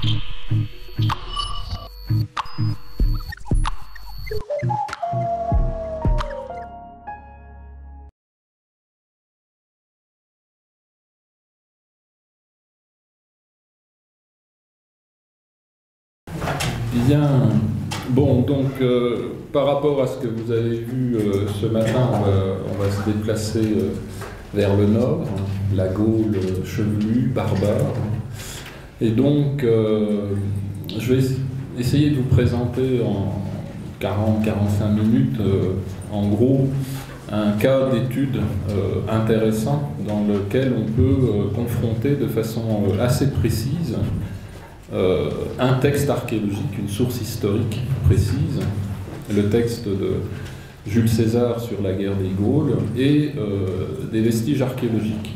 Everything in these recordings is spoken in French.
Bien, bon, donc par rapport à ce que vous avez vu ce matin, on va se déplacer vers le nord, la Gaule chevelue, barbare. Et donc, je vais essayer de vous présenter en 40-45 minutes, en gros, un cas d'étude intéressant dans lequel on peut confronter de façon assez précise un texte archéologique, une source historique précise, le texte de Jules César sur la guerre des Gaules et des vestiges archéologiques.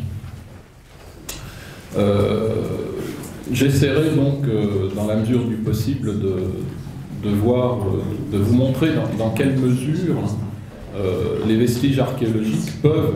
J'essaierai donc, dans la mesure du possible, de vous montrer dans quelle mesure les vestiges archéologiques peuvent,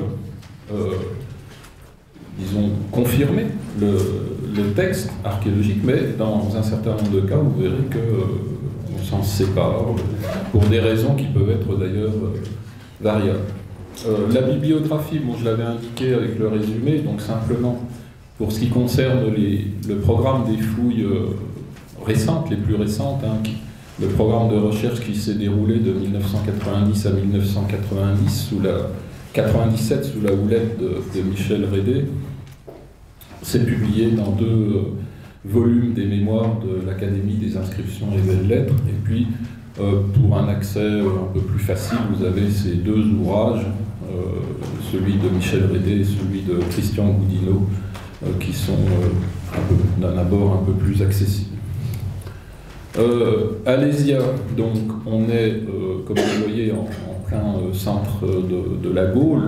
disons, confirmer le texte archéologique, mais dans un certain nombre de cas, vous verrez qu'on s'en sépare pour des raisons qui peuvent être d'ailleurs variables. La bibliographie, bon, je l'avais indiqué avec le résumé, donc simplement pour ce qui concerne le programme des fouilles récentes, les plus récentes, hein, le programme de recherche qui s'est déroulé de 1990 à 1997 sous la houlette de Michel Rédé. C'est publié dans 2 volumes des mémoires de l'Académie des inscriptions et belles-lettres. Et puis, pour un accès un peu plus facile, vous avez ces 2 ouvrages, celui de Michel Rédé et celui de Christian Goudineau, qui sont d'un abord un peu plus accessibles. Alésia, donc, on est, comme vous voyez, en plein centre de la Gaule.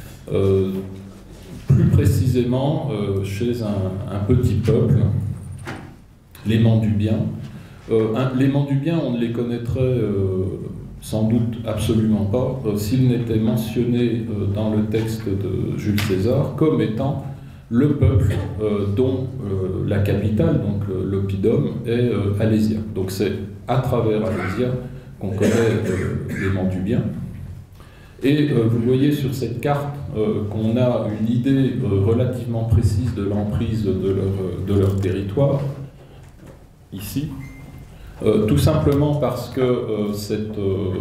Plus précisément chez un petit peuple, les Mandubiens. Les Mandubiens, on ne les connaîtrait sans doute absolument pas s'ils n'étaient mentionnés dans le texte de Jules César comme étant le peuple dont la capitale, donc l'oppidum, est Alésia. Donc c'est à travers Alésia qu'on connaît les Mandubiens. Et vous voyez sur cette carte qu'on a une idée relativement précise de l'emprise de leur territoire, ici, tout simplement parce que cette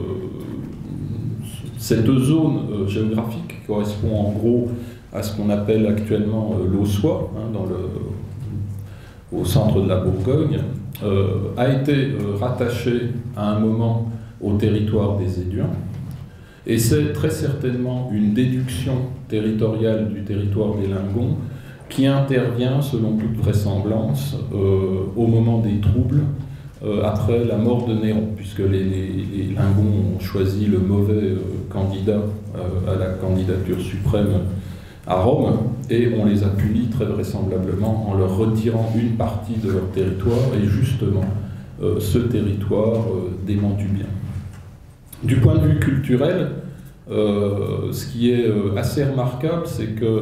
zone géographique correspond en gros à ce qu'on appelle actuellement l'Aussois, hein, au centre de la Bourgogne, a été rattachée à un moment au territoire des Éduins. Et c'est très certainement une déduction territoriale du territoire des Lingons qui intervient, selon toute vraisemblance, au moment des troubles, après la mort de Néron, puisque les Lingons ont choisi le mauvais candidat à la candidature suprême à Rome, et on les a punis très vraisemblablement en leur retirant une partie de leur territoire, et justement ce territoire des Mandubiens. Du point de vue culturel, ce qui est assez remarquable, c'est que,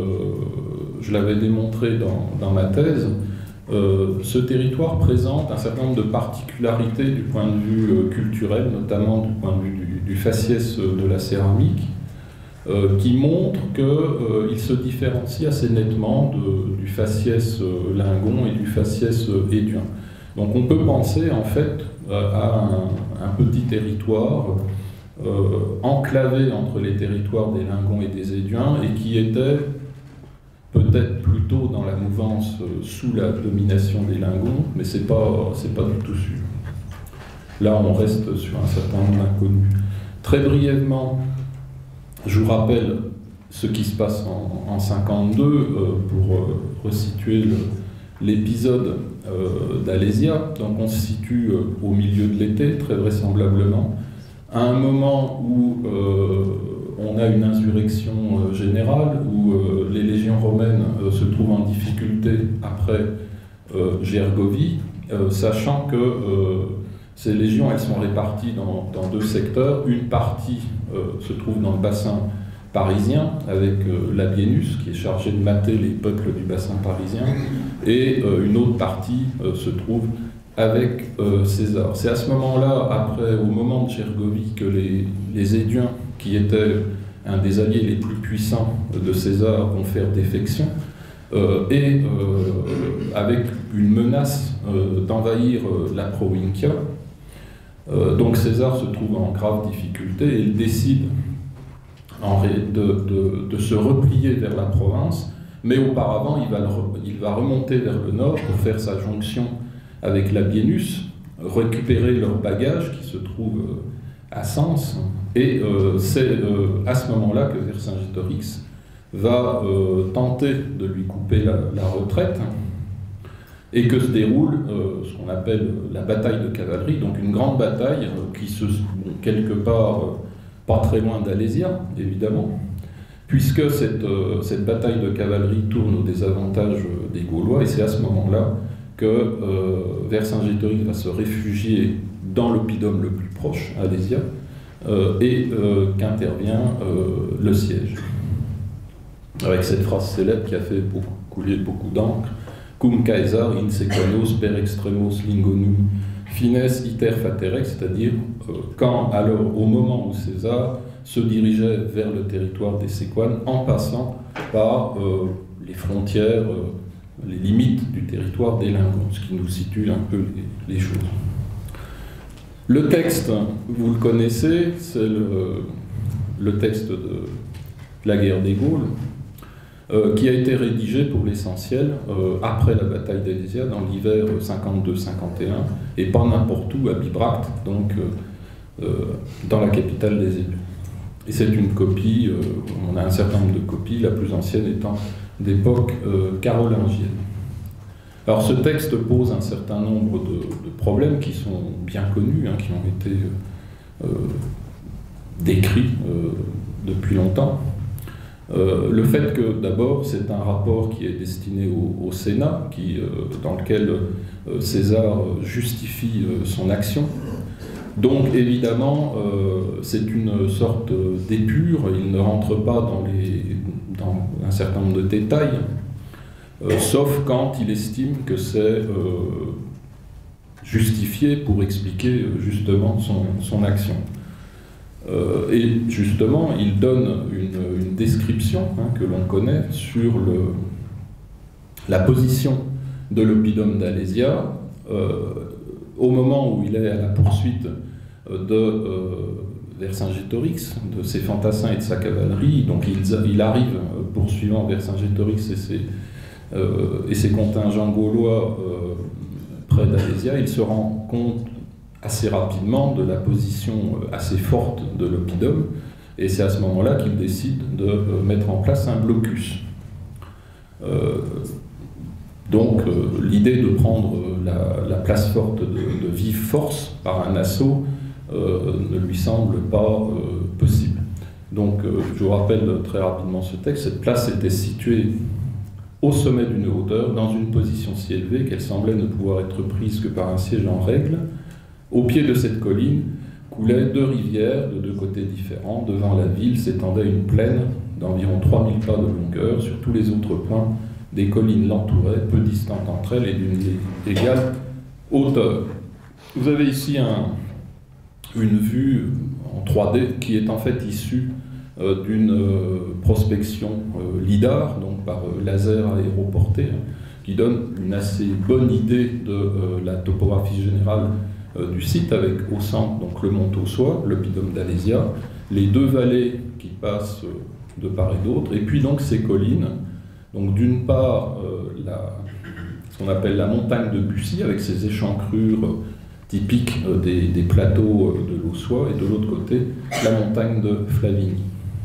je l'avais démontré dans ma thèse, ce territoire présente un certain nombre de particularités du point de vue culturel, notamment du point de vue du faciès de la céramique, qui montrent qu'il se différencie assez nettement du faciès lingon et du faciès éduin. Donc on peut penser en fait à un petit territoire enclavé entre les territoires des Lingons et des Éduins et qui était peut-être plutôt dans la mouvance sous la domination des Lingons, mais c'est pas du tout sûr. Là, on reste sur un certain nombre d'inconnus. Très brièvement, je vous rappelle ce qui se passe en 52 pour resituer l'épisode d'Alésia. Donc on se situe au milieu de l'été, très vraisemblablement, à un moment où on a une insurrection générale, où les légions romaines se trouvent en difficulté après Gergovie, sachant que ces légions, elles sont réparties dans 2 secteurs. Une partie se trouve dans le bassin parisien, avec Labienus, qui est chargé de mater les peuples du bassin parisien, et une autre partie se trouve avec César. C'est à ce moment-là, après, au moment de Gergovie, que les Éduins, qui étaient un des alliés les plus puissants de César, vont faire défection, et avec une menace d'envahir la Provincia. Donc César se trouve en grave difficulté et il décide de se replier vers la province, mais auparavant il va remonter vers le nord pour faire sa jonction avec Labienus, récupérer leurs bagages qui se trouvent à Sens, et c'est à ce moment-là que Vercingétorix va tenter de lui couper la retraite, et que se déroule ce qu'on appelle la bataille de cavalerie, donc une grande bataille qui se quelque part pas très loin d'Alésia, évidemment, puisque cette bataille de cavalerie tourne au désavantage des Gaulois, et c'est à ce moment-là que Vercingétorix va se réfugier dans l'oppidum le plus proche, Alésia, et qu'intervient le siège. Avec cette phrase célèbre qui a fait couler beaucoup d'encre: Cum Caesar in sequanos per extremos lingonum fines iter faterex, c'est-à-dire alors au moment où César se dirigeait vers le territoire des Séquanes en passant par les frontières, les limites du territoire des Lingons, ce qui nous situe un peu les choses. Le texte, vous le connaissez, c'est le texte de la guerre des Gaules, qui a été rédigé pour l'essentiel après la bataille d'Alésia, dans l'hiver 52-51, et pas n'importe où, à Bibracte, donc dans la capitale des Élus. Et c'est une copie, on a un certain nombre de copies, la plus ancienne étant d'époque carolingienne. Alors ce texte pose un certain nombre de problèmes qui sont bien connus, qui ont été décrits depuis longtemps. Le fait que d'abord c'est un rapport qui est destiné au Sénat, dans lequel César justifie son action. Donc évidemment c'est une sorte d'épure, il ne rentre pas dans un certain nombre de détails, sauf quand il estime que c'est justifié pour expliquer justement son action. Et justement, il donne une description que l'on connaît sur la position de l'oppidum d'Alésia au moment où il est à la poursuite de Vercingétorix, de ses fantassins et de sa cavalerie. Donc il arrive, poursuivant Vercingétorix et ses contingents gaulois près d'Alésia. Il se rend compte assez rapidement de la position assez forte de l'oppidum, et c'est à ce moment-là qu'il décide de mettre en place un blocus. Donc l'idée de prendre la place forte de vive force par un assaut ne lui semble pas possible. Donc je vous rappelle très rapidement ce texte. Cette place était située au sommet d'une hauteur, dans une position si élevée qu'elle semblait ne pouvoir être prise que par un siège en règle. Au pied de cette colline coulaient deux rivières de deux côtés différents. Devant la ville s'étendait une plaine d'environ 3000 pas de longueur. Sur tous les autres points, des collines l'entouraient, peu distantes entre elles et d'une égale hauteur. Vous avez ici une vue en 3D qui est en fait issue d'une prospection LIDAR, donc par laser aéroporté, qui donne une assez bonne idée de la topographie générale du site, avec au centre donc le mont Ossois, l'oppidum d'Alésia, les deux vallées qui passent de part et d'autre, et puis donc ces collines. Donc d'une part ce qu'on appelle la montagne de Bussy, avec ses échancrures typiques des plateaux de l'Ossois, et de l'autre côté la montagne de Flavigny.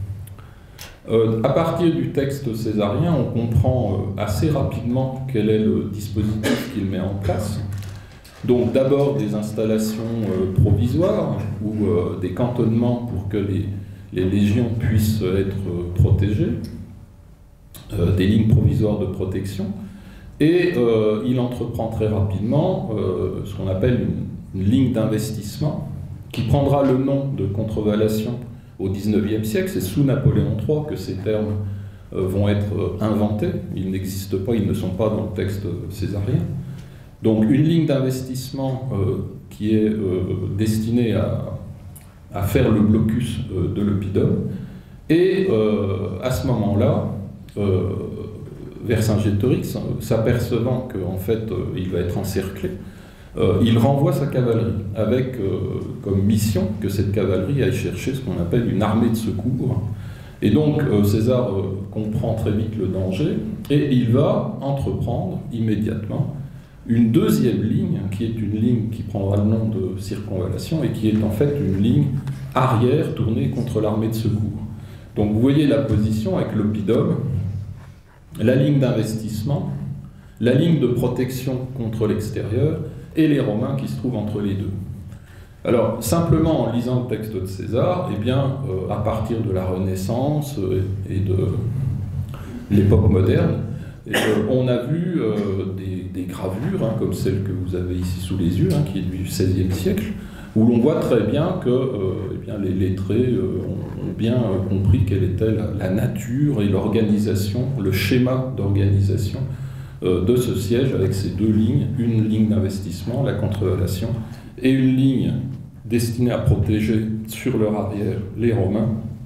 À partir du texte césarien, on comprend assez rapidement quel est le dispositif qu'il met en place. Donc d'abord des installations provisoires ou des cantonnements pour que les légions puissent être protégées, des lignes provisoires de protection, et il entreprend très rapidement ce qu'on appelle une ligne d'investissement qui prendra le nom de contrevallation au XIXe siècle. C'est sous Napoléon III que ces termes vont être inventés. Ils n'existent pas, ils ne sont pas dans le texte césarien. Donc une ligne d'investissement qui est destinée à faire le blocus de l'oppidum. Et à ce moment-là, Vercingétorix, s'apercevant qu'en fait il va être encerclé, il renvoie sa cavalerie avec comme mission que cette cavalerie aille chercher ce qu'on appelle une armée de secours. Et donc César comprend très vite le danger et il va entreprendre immédiatement une deuxième ligne, qui est une ligne qui prendra le nom de circonvallation et qui est en fait une ligne arrière tournée contre l'armée de secours. Donc vous voyez la position avec l'oppidum, la ligne d'investissement, la ligne de protection contre l'extérieur et les Romains qui se trouvent entre les deux. Alors, simplement en lisant le texte de César, eh bien, à partir de la Renaissance et de l'époque moderne, on a vu des gravures, hein, comme celle que vous avez ici sous les yeux, hein, qui est du XVIe siècle, où l'on voit très bien que eh bien, les lettrés ont bien compris quelle était la nature et l'organisation, le schéma d'organisation de ce siège avec ces deux lignes, une ligne d'investissement, la contrevallation, et une ligne destinée à protéger sur leur arrière les Romains,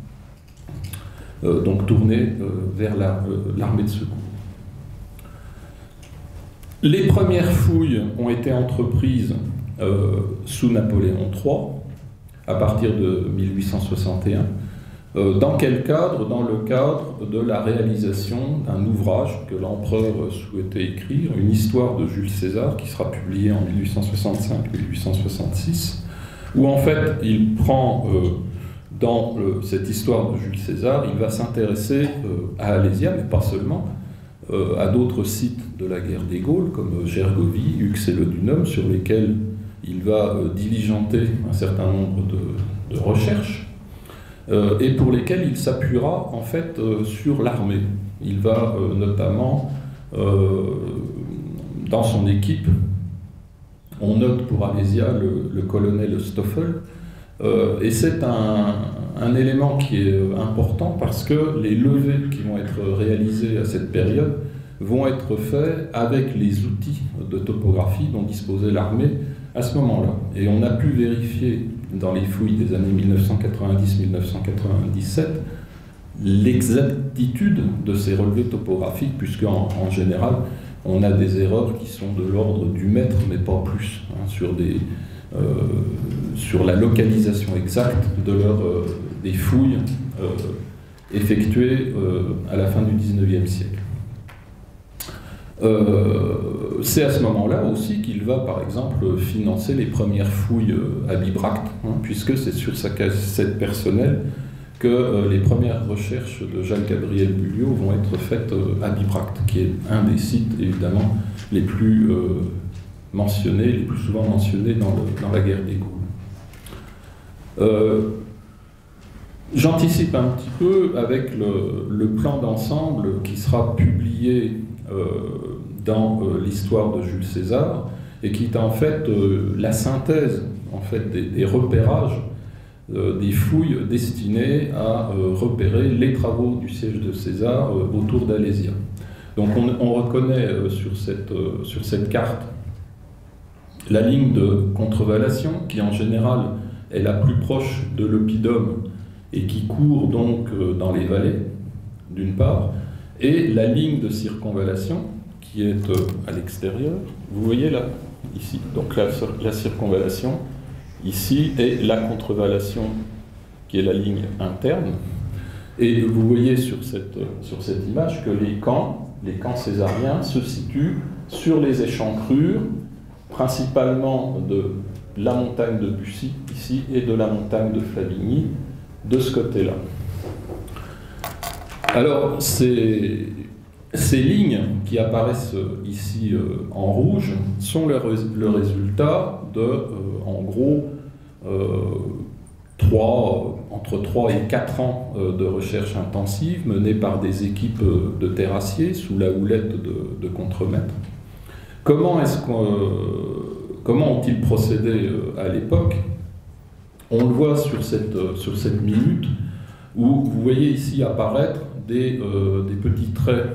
donc tournée vers l'armée de secours. Les premières fouilles ont été entreprises sous Napoléon III, à partir de 1861. Dans quel cadre? Dans le cadre de la réalisation d'un ouvrage que l'empereur souhaitait écrire, une histoire de Jules César, qui sera publiée en 1865-1866, où en fait il prend, dans cette histoire de Jules César, il va s'intéresser à Alésia, mais pas seulement, à d'autres sites de la guerre des Gaules, comme Gergovie, Ux et le Dunum, sur lesquels il va diligenter un certain nombre de recherches, et pour lesquels il s'appuiera en fait sur l'armée. Il va notamment, dans son équipe, on note pour Alésia le colonel Stoffel, et c'est un élément qui est important parce que les levées qui vont être réalisées à cette période vont être faits avec les outils de topographie dont disposait l'armée à ce moment-là. Et on a pu vérifier dans les fouilles des années 1990-1997 l'exactitude de ces relevés topographiques, puisque en général, on a des erreurs qui sont de l'ordre du mètre, mais pas plus, hein, sur la localisation exacte des fouilles effectuées à la fin du XIXe siècle. C'est à ce moment-là aussi qu'il va, par exemple, financer les premières fouilles à Bibracte, hein, puisque c'est sur sa cassette personnelle que les premières recherches de Jacques-Gabriel Bulliot vont être faites à Bibracte, qui est un des sites, évidemment, les plus mentionnés, les plus souvent mentionnés dans la guerre des Gaules. J'anticipe un petit peu avec le plan d'ensemble qui sera publié dans l'histoire de Jules César et qui est en fait la synthèse en fait, des repérages des fouilles destinées à repérer les travaux du siège de César autour d'Alésia. Donc on reconnaît sur cette carte la ligne de contrevallation qui en général est la plus proche de l'oppidum et qui court donc dans les vallées, d'une part, et la ligne de circonvallation qui est à l'extérieur. Vous voyez là, ici, donc la circonvallation, ici, et la contrevallation qui est la ligne interne. Et vous voyez sur cette image que les camps césariens se situent sur les échancrures, principalement de la montagne de Bussy, ici, et de la montagne de Flavigny, de ce côté-là. Alors, ces lignes qui apparaissent ici en rouge sont le résultat de, en gros, entre 3 et 4 ans de recherche intensive menée par des équipes de terrassiers sous la houlette de contremaîtres. Comment ont-ils procédé à l'époque? On le voit sur cette minute. où vous voyez ici apparaître des petits traits.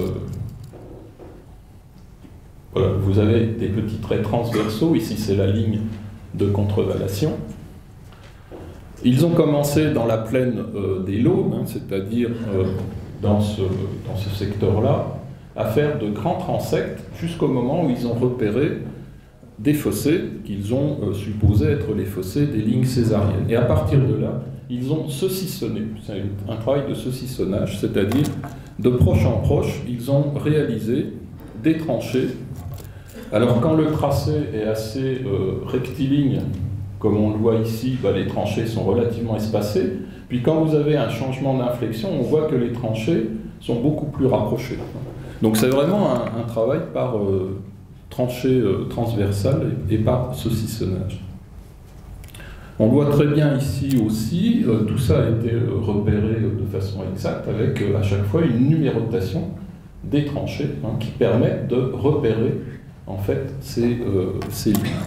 Voilà, vous avez des petits traits transversaux, ici c'est la ligne de contrevallation. Ils ont commencé dans la plaine des Laumes, hein, c'est-à-dire dans ce secteur-là, à faire de grands transects jusqu'au moment où ils ont repéré des fossés qu'ils ont supposés être les fossés des lignes césariennes. Et à partir de là, ils ont saucissonné. C'est un travail de saucissonnage, c'est-à-dire de proche en proche, ils ont réalisé des tranchées. Alors quand le tracé est assez rectiligne, comme on le voit ici, les tranchées sont relativement espacées. Puis quand vous avez un changement d'inflexion, on voit que les tranchées sont beaucoup plus rapprochées. Donc c'est vraiment un travail par tranchée transversale et par saucissonnage. On le voit très bien ici aussi, tout ça a été repéré de façon exacte avec à chaque fois une numérotation des tranchées qui permettent de repérer en fait ces lignes.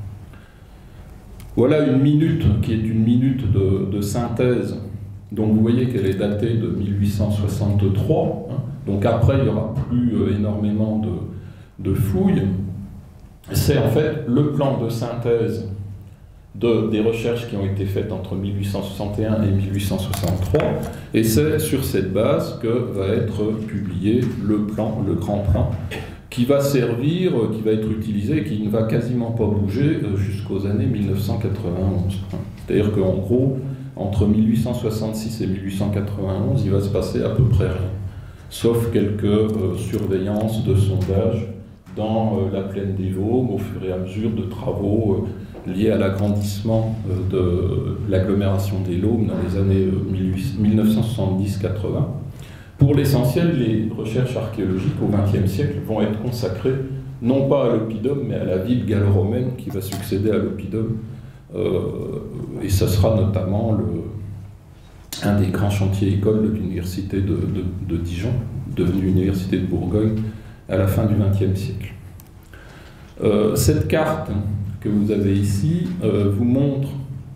Voilà une minute qui est une minute de synthèse. Donc vous voyez qu'elle est datée de 1863. Donc après, il n'y aura plus énormément de fouilles. C'est en fait le plan de synthèse des recherches qui ont été faites entre 1861 et 1863. Et c'est sur cette base que va être publié le plan, le grand plan, qui va servir, qui va être utilisé, qui ne va quasiment pas bouger jusqu'aux années 1991. C'est-à-dire qu'en gros, entre 1866 et 1891, il va se passer à peu près rien, sauf quelques surveillances de sondages dans la plaine des Laumes au fur et à mesure de travaux liés à l'agrandissement de l'agglomération des Laumes dans les années 1970-80. Pour l'essentiel, les recherches archéologiques au XXe siècle vont être consacrées non pas à l'oppidum, mais à la ville gallo-romaine qui va succéder à l'oppidum. Et ce sera notamment un des grands chantiers écoles de l'université de Dijon, devenue l'université de Bourgogne, à la fin du XXe siècle. Cette carte que vous avez ici vous montre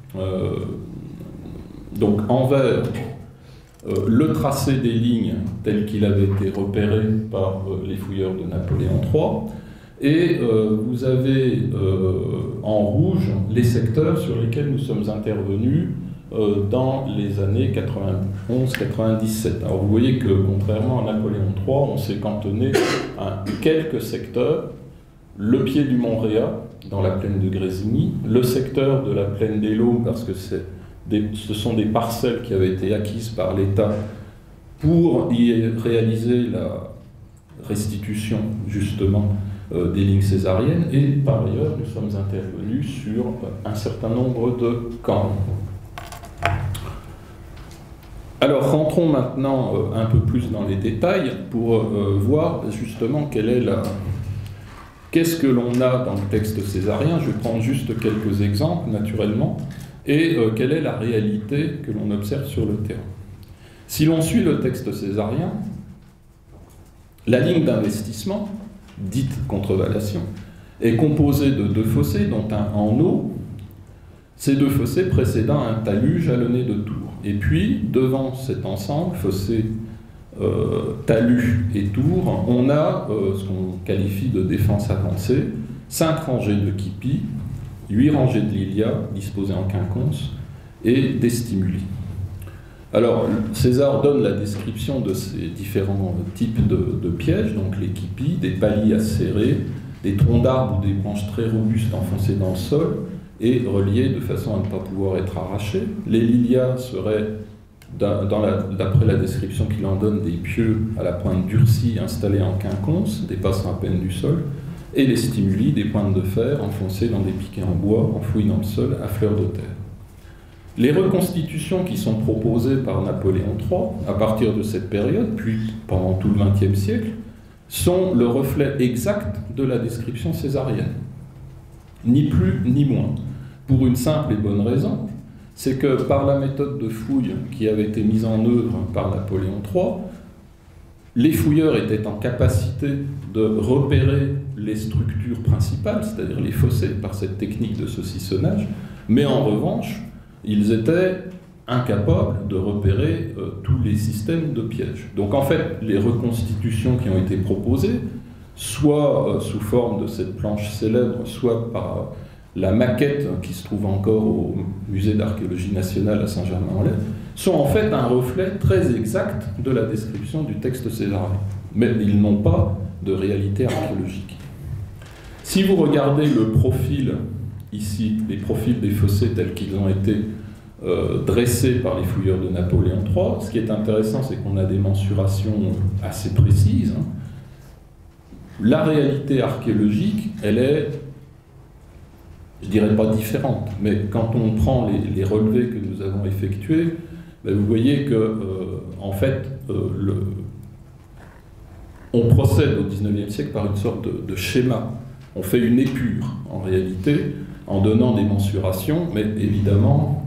donc en vert le tracé des lignes tel qu'il avait été repéré par les fouilleurs de Napoléon III, et vous avez en rouge les secteurs sur lesquels nous sommes intervenus dans les années 91-97. Alors vous voyez que contrairement à Napoléon III, on s'est cantonné à quelques secteurs: le pied du Mont Réa, dans la plaine de Grésivny, le secteur de la plaine des Laumes, parce que ce sont des parcelles qui avaient été acquises par l'État pour y réaliser la restitution, justement, des lignes césariennes. Et par ailleurs, nous sommes intervenus sur un certain nombre de camps. Alors, rentrons maintenant un peu plus dans les détails pour voir justement qu'est-ce que l'on a dans le texte césarien. Je vais prendre juste quelques exemples, naturellement, et quelle est la réalité que l'on observe sur le terrain. Si l'on suit le texte césarien, la ligne d'investissement, dite contrevallation, est composée de deux fossés, dont un en eau, ces deux fossés précédant un talus jalonné de tours. Et puis, devant cet ensemble, fossé, talus et tours, on a ce qu'on qualifie de défense avancée, 5 rangées de quipis, 8 rangées de lilia disposées en quinconce et des stimuli. Alors, César donne la description de ces différents types de pièges, donc les quipis, des paliers acérés, des troncs d'arbres ou des branches très robustes enfoncées dans le sol et reliées de façon à ne pas pouvoir être arrachées. Les lilias seraient, d'après la description qu'il en donne, des pieux à la pointe durcie installés en quinconce, dépassant à peine du sol, et les stimuli, des pointes de fer enfoncées dans des piquets en bois, enfouis dans le sol à fleur de terre. Les reconstitutions qui sont proposées par Napoléon III, à partir de cette période, puis pendant tout le XXe siècle, sont le reflet exact de la description césarienne. Ni plus ni moins. Pour une simple et bonne raison, c'est que par la méthode de fouille qui avait été mise en œuvre par Napoléon III, les fouilleurs étaient en capacité de repérer les structures principales, c'est-à-dire les fossés, par cette technique de saucissonnage, mais en revanche, ils étaient incapable de repérer tous les systèmes de pièges. Donc en fait, les reconstitutions qui ont été proposées, soit sous forme de cette planche célèbre, soit par la maquette qui se trouve encore au musée d'archéologie nationale à Saint-Germain-en-Laye, sont en fait un reflet très exact de la description du texte césarien. Mais ils n'ont pas de réalité archéologique. Si vous regardez le profil, ici, les profils des fossés tels qu'ils ont été dressés par les fouilleurs de Napoléon III, ce qui est intéressant, c'est qu'on a des mensurations assez précises. La réalité archéologique, elle est, je dirais pas différente, mais quand on prend les relevés que nous avons effectués, ben vous voyez que, en fait, on procède au XIXe siècle par une sorte de schéma. On fait une épure, en réalité, en donnant des mensurations, mais évidemment,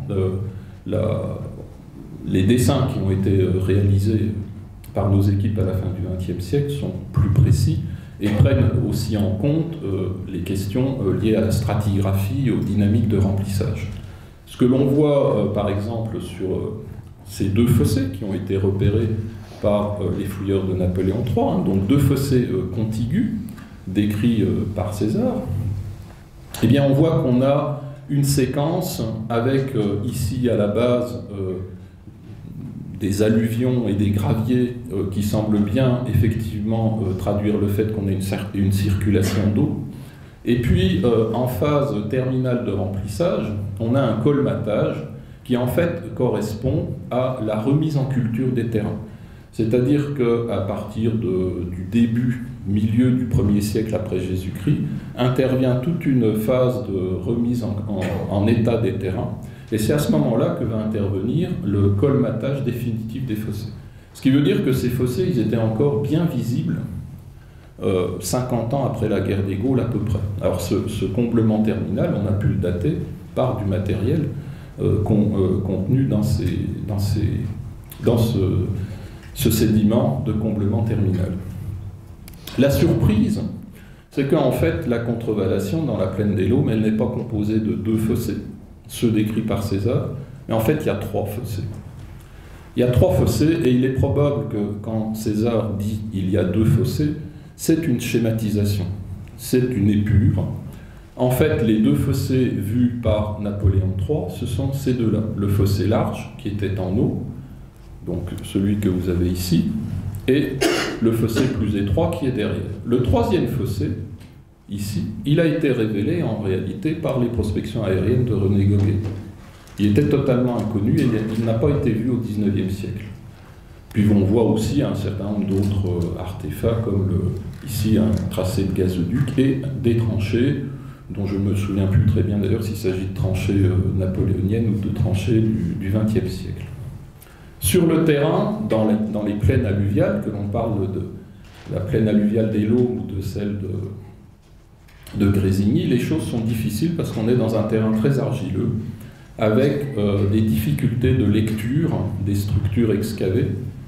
les dessins qui ont été réalisés par nos équipes à la fin du XXe siècle sont plus précis et prennent aussi en compte les questions liées à la stratigraphie et aux dynamiques de remplissage. Ce que l'on voit, par exemple, sur ces deux fossés qui ont été repérés par les fouilleurs de Napoléon III, donc deux fossés contigus, décrits par César, eh bien on voit qu'on a une séquence avec ici à la base des alluvions et des graviers qui semblent bien effectivement traduire le fait qu'on ait une circulation d'eau. Et puis en phase terminale de remplissage, on a un colmatage qui en fait correspond à la remise en culture des terrains. C'est-à-dire qu'à partir du début, milieu du 1er siècle après Jésus-Christ, intervient toute une phase de remise en état des terrains. Et c'est à ce moment-là que va intervenir le colmatage définitif des fossés. Ce qui veut dire que ces fossés, ils étaient encore bien visibles 50 ans après la guerre des Gaules à peu près. Alors ce comblement terminal, on a pu le dater par du matériel contenu dans ce sédiment de comblement terminal. La surprise, c'est qu'en fait, la contrevallation dans la plaine des Laumes, elle n'est pas composée de deux fossés, ceux décrits par César, mais en fait, il y a trois fossés. Il y a trois fossés, et il est probable que quand César dit « il y a deux fossés », c'est une schématisation, c'est une épure. En fait, les deux fossés vus par Napoléon III, ce sont ces deux-là. Le fossé large, qui était en eau, donc celui que vous avez ici, et le fossé plus étroit qui est derrière. Le troisième fossé, ici, il a été révélé en réalité par les prospections aériennes de René Goguet. Il était totalement inconnu et il n'a pas été vu au XIXe siècle. Puis on voit aussi un certain nombre d'autres artefacts, comme ici un tracé de gazoduc et des tranchées, dont je ne me souviens plus très bien d'ailleurs s'il s'agit de tranchées napoléoniennes ou de tranchées du XXe siècle. Sur le terrain, dans les plaines alluviales, que l'on parle de la plaine alluviale des Laumes ou de celle de Grésigny, les choses sont difficiles parce qu'on est dans un terrain très argileux, avec des difficultés de lecture des structures excavées.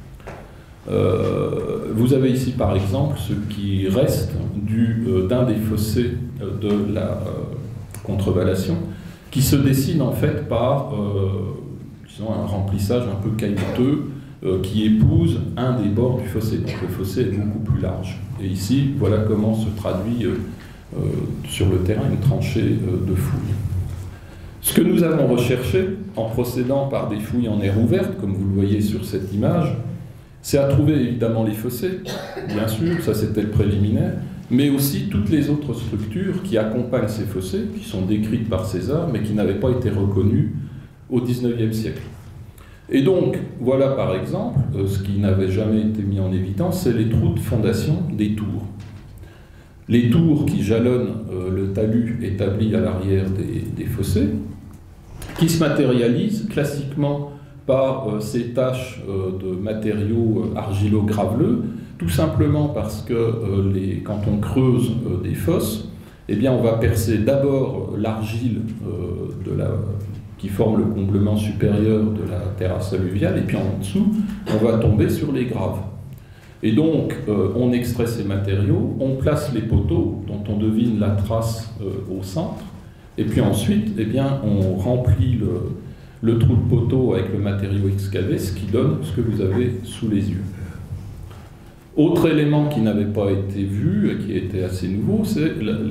Vous avez ici par exemple ce qui reste d'un des fossés de la contrevallation, qui se dessine en fait par un remplissage un peu caillouteux qui épouse un des bords du fossé. Donc le fossé est beaucoup plus large. Et ici, voilà comment se traduit sur le terrain une tranchée de fouilles. Ce que nous avons recherché, en procédant par des fouilles en air ouverte, comme vous le voyez sur cette image, c'est à trouver évidemment les fossés, bien sûr, ça c'était le préliminaire, mais aussi toutes les autres structures qui accompagnent ces fossés, qui sont décrites par César, mais qui n'avaient pas été reconnues au XIXe siècle. Et donc, voilà par exemple, ce qui n'avait jamais été mis en évidence, c'est les trous de fondation des tours. Les tours qui jalonnent le talus établi à l'arrière des fossés, qui se matérialisent classiquement par ces taches de matériaux argilo-graveleux, tout simplement parce que quand on creuse des fosses, eh bien on va percer d'abord l'argile qui forme le comblement supérieur de la terrasse alluviale, et puis en dessous, on va tomber sur les graves. Et donc, on extrait ces matériaux, on place les poteaux, dont on devine la trace au centre, et puis ensuite, eh bien, on remplit le trou de poteau avec le matériau excavé, ce qui donne ce que vous avez sous les yeux. Autre élément qui n'avait pas été vu et qui était assez nouveau, c'est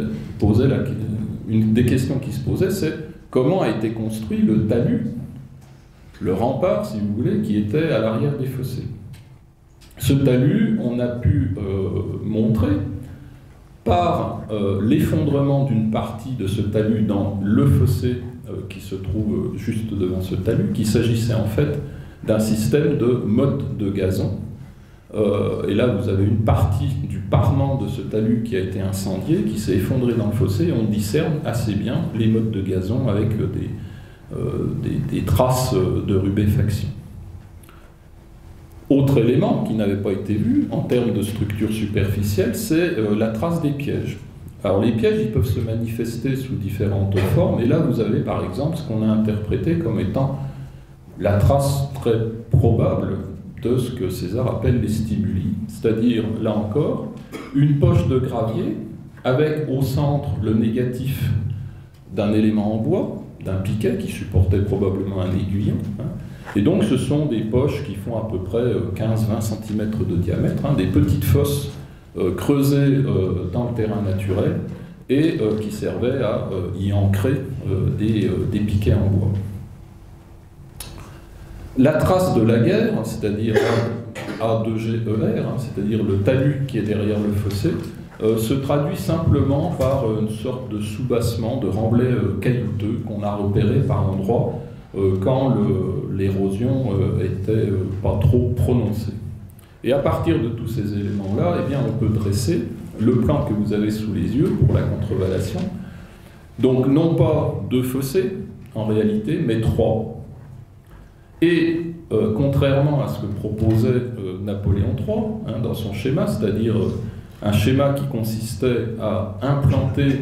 une des questions qui se posait, c'est comment a été construit le talus, le rempart, si vous voulez, qui était à l'arrière des fossés. Ce talus, on a pu montrer par l'effondrement d'une partie de ce talus dans le fossé qui se trouve juste devant ce talus, qu'il s'agissait en fait d'un système de motte de gazon. Et là, vous avez une partie du parement de ce talus qui a été incendié, qui s'est effondré dans le fossé, et on discerne assez bien les mottes de gazon avec des traces de rubéfaction. Autre élément qui n'avait pas été vu en termes de structure superficielle, c'est la trace des pièges. Alors les pièges, ils peuvent se manifester sous différentes formes, et là vous avez par exemple ce qu'on a interprété comme étant la trace très probable de ce que César appelle les stimuli, c'est-à-dire, là encore, une poche de gravier avec au centre le négatif d'un élément en bois, d'un piquet qui supportait probablement un aiguillon, hein. Et donc ce sont des poches qui font à peu près 15-20 cm de diamètre, hein, des petites fosses creusées dans le terrain naturel et qui servaient à y ancrer des piquets en bois. La trace de la guerre, c'est-à-dire A2GER, hein, c'est-à-dire le talus qui est derrière le fossé, se traduit simplement par une sorte de soubassement, de remblai caillouteux qu'on a repéré par endroits quand l'érosion était pas trop prononcée. Et à partir de tous ces éléments-là, eh bien, on peut dresser le plan que vous avez sous les yeux pour la contrevallation. Donc non pas 2 fossés en réalité, mais 3. Et contrairement à ce que proposait Napoléon III hein, dans son schéma, c'est-à-dire un schéma qui consistait à implanter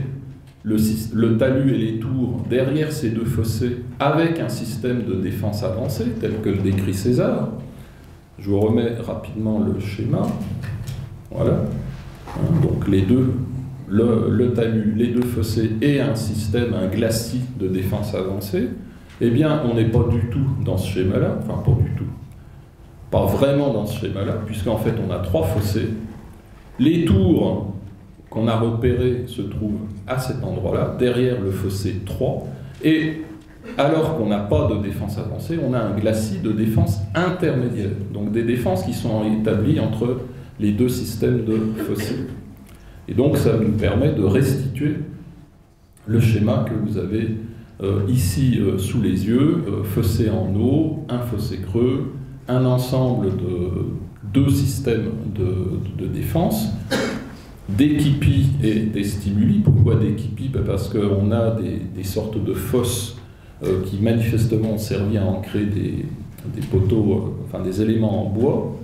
le talus et les tours derrière ces 2 fossés avec un système de défense avancé tel que le décrit César. Je vous remets rapidement le schéma. Voilà. Hein, donc les deux, le talus, les 2 fossés et un système, un glacis de défense avancée. Eh bien, on n'est pas du tout dans ce schéma-là, enfin pas du tout, pas vraiment dans ce schéma-là, puisqu'en fait on a 3 fossés. Les tours qu'on a repérées se trouvent à cet endroit-là, derrière le fossé 3, et alors qu'on n'a pas de défense avancée, on a un glacis de défense intermédiaire, donc des défenses qui sont établies entre les 2 systèmes de fossés. Et donc ça nous permet de restituer le schéma que vous avez ici sous les yeux, fossé en eau, un fossé creux, un ensemble de 2 systèmes de défense, des quipis et des stimuli. Pourquoi des quipis? Parce qu'on a des sortes de fosses qui manifestement ont servi à ancrer des poteaux, enfin des éléments en bois,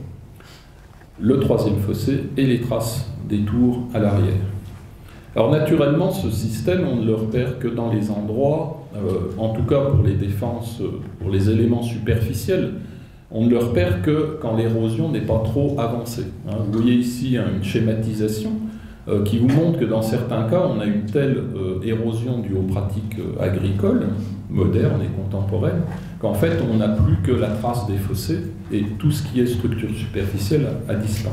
le 3e fossé et les traces des tours à l'arrière. Alors naturellement, ce système, on ne le repère que dans les endroits, en tout cas pour les défenses, pour les éléments superficiels, on ne le repère que quand l'érosion n'est pas trop avancée. Hein. Vous voyez ici une schématisation qui vous montre que dans certains cas, on a une telle érosion due aux pratiques agricoles, modernes et contemporaines, qu'en fait, on n'a plus que la trace des fossés et tout ce qui est structure superficielle a disparu.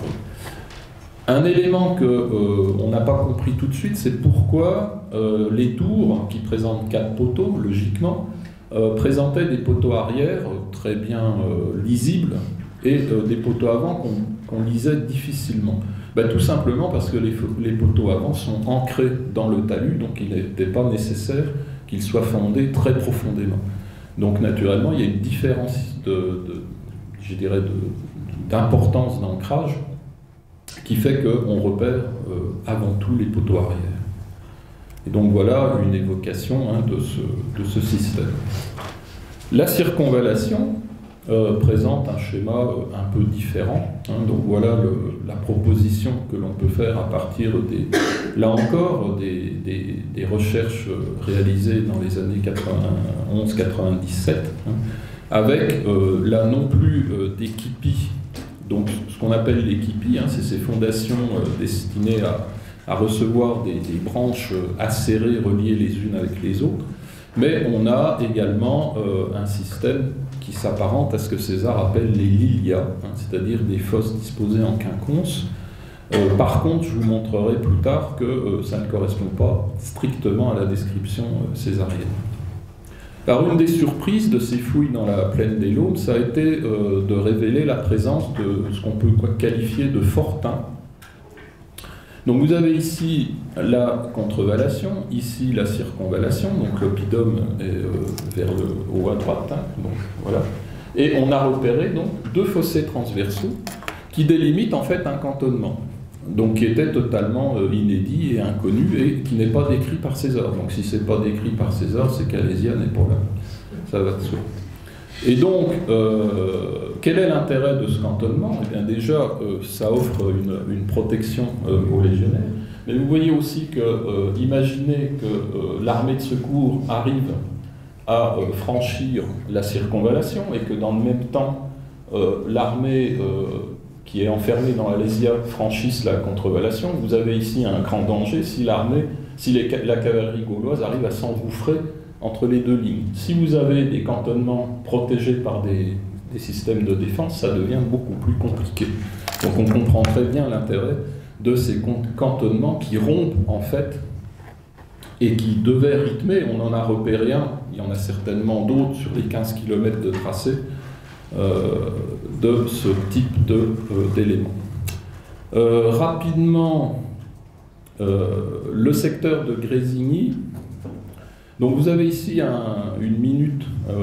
Un élément qu'on n'a pas compris tout de suite, c'est pourquoi les tours, qui présentent 4 poteaux, logiquement, présentaient des poteaux arrière très bien lisibles et des poteaux avant qu'on lisait difficilement. Ben, tout simplement parce que les poteaux avant sont ancrés dans le talus, donc il n'était pas nécessaire qu'ils soient fondés très profondément. Donc naturellement, il y a une différence d'importance d'ancrage qui fait qu'on repère avant tout les poteaux arrière. Et donc voilà une évocation hein, de ce système. La circonvallation présente un schéma un peu différent. Hein, donc voilà la proposition que l'on peut faire à partir là encore, des recherches réalisées dans les années 91-97, hein, avec là non plus des quipis. Donc, ce qu'on appelle les quipis, hein, c'est ces fondations destinées à recevoir des branches acérées reliées les unes avec les autres. Mais on a également un système qui s'apparente à ce que César appelle les lilia, hein, c'est-à-dire des fosses disposées en quinconce. Par contre, je vous montrerai plus tard que ça ne correspond pas strictement à la description césarienne. Alors, une des surprises de ces fouilles dans la plaine des Laumes, ça a été de révéler la présence de ce qu'on peut qualifier de fortin. Donc vous avez ici la contrevallation, ici la circonvallation, donc l'oppidum est vers le haut à droite, hein, donc voilà. Et on a repéré donc deux fossés transversaux qui délimitent en fait un cantonnement, donc qui était totalement inédit et inconnu et qui n'est pas décrit par César. Donc si c'est pas décrit par César, c'est qu'Alésia n'est pas là. Ça va de soi. Et donc, quel est l'intérêt de ce cantonnement? Eh bien déjà, ça offre une protection aux légionnaires. Mais vous voyez aussi que, imaginez que l'armée de secours arrive à franchir la circonvallation et que dans le même temps, l'armée qui est enfermée dans l'Alésia franchisse la contrevallation. Vous avez ici un grand danger si la cavalerie gauloise arrive à s'engouffrer entre les deux lignes. Si vous avez des cantonnements protégés par des systèmes de défense, ça devient beaucoup plus compliqué. Donc on comprend très bien l'intérêt de ces cantonnements qui rompent en fait et qui devaient rythmer, on en a repéré un, il y en a certainement d'autres sur les 15 km de tracé de ce type d'éléments. Rapidement, le secteur de Grésigny. Donc vous avez ici une minute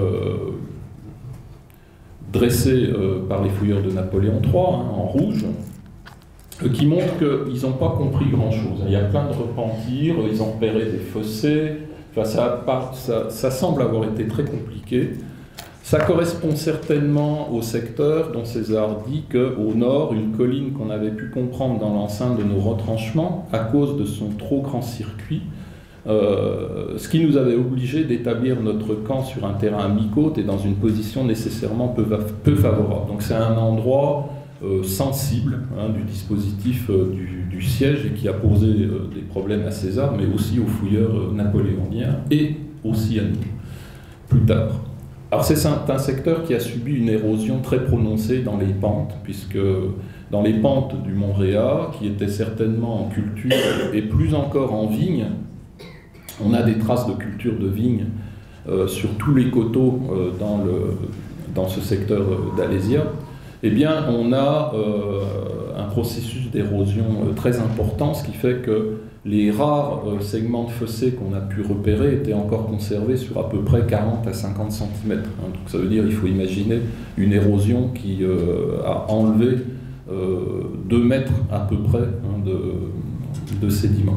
dressée par les fouilleurs de Napoléon III, hein, en rouge, qui montre qu'ils n'ont pas compris grand-chose. Il y a plein de repentirs, ils ont repéré des fossés, enfin, ça semble avoir été très compliqué. Ça correspond certainement au secteur dont César dit qu'au nord, une colline qu'on avait pu comprendre dans l'enceinte de nos retranchements, à cause de son trop grand circuit, ce qui nous avait obligé d'établir notre camp sur un terrain à mi-côte et dans une position nécessairement peu favorable. Donc c'est un endroit sensible, hein, du dispositif du siège et qui a posé des problèmes à César, mais aussi aux fouilleurs napoléoniens et aussi à nous, plus tard. Alors c'est un secteur qui a subi une érosion très prononcée dans les pentes, puisque dans les pentes du Mont Réa, qui étaient certainement en culture et plus encore en vigne, on a des traces de culture de vigne sur tous les coteaux dans ce secteur d'Alésia. Eh bien, on a un processus d'érosion très important, ce qui fait que les rares segments de fossés qu'on a pu repérer étaient encore conservés sur à peu près 40 à 50 cm. Hein. Donc ça veut dire qu'il faut imaginer une érosion qui a enlevé 2 mètres à peu près, hein, de sédiments.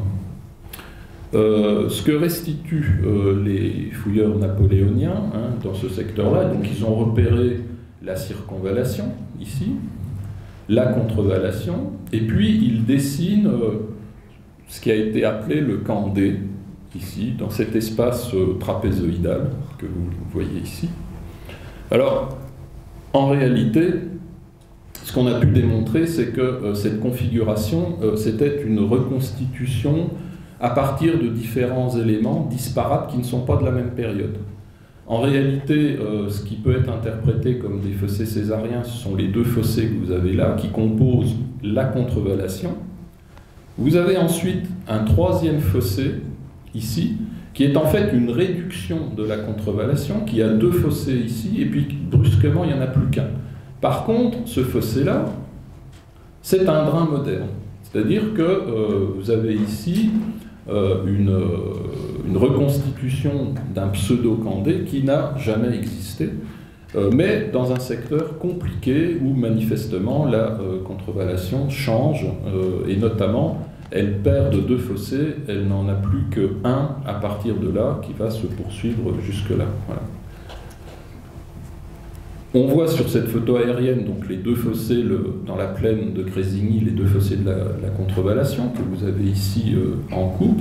Ce que restituent les fouilleurs napoléoniens, hein, dans ce secteur-là, donc ils ont repéré la circonvallation, ici, la contrevallation, et puis ils dessinent ce qui a été appelé le camp D, ici, dans cet espace trapézoïdal que vous voyez ici. Alors, en réalité, ce qu'on a pu démontrer, c'est que cette configuration, c'était une reconstitution à partir de différents éléments disparates qui ne sont pas de la même période. En réalité, ce qui peut être interprété comme des fossés césariens, ce sont les deux fossés que vous avez là, qui composent la contrevallation. Vous avez ensuite un troisième fossé, ici, qui est en fait une réduction de la contrevallation, qui a deux fossés ici, et puis brusquement, il n'y en a plus qu'un. Par contre, ce fossé-là, c'est un drain moderne. C'est-à-dire que vous avez ici une reconstitution d'un pseudo-candé qui n'a jamais existé, mais dans un secteur compliqué où manifestement la contrevallation change, et notamment elle perd de deux fossés, elle n'en a plus qu'un à partir de là qui va se poursuivre jusque-là. Voilà. On voit sur cette photo aérienne donc les deux fossés dans la plaine de Grésigny, les deux fossés de la contrevallation que vous avez ici en coupe.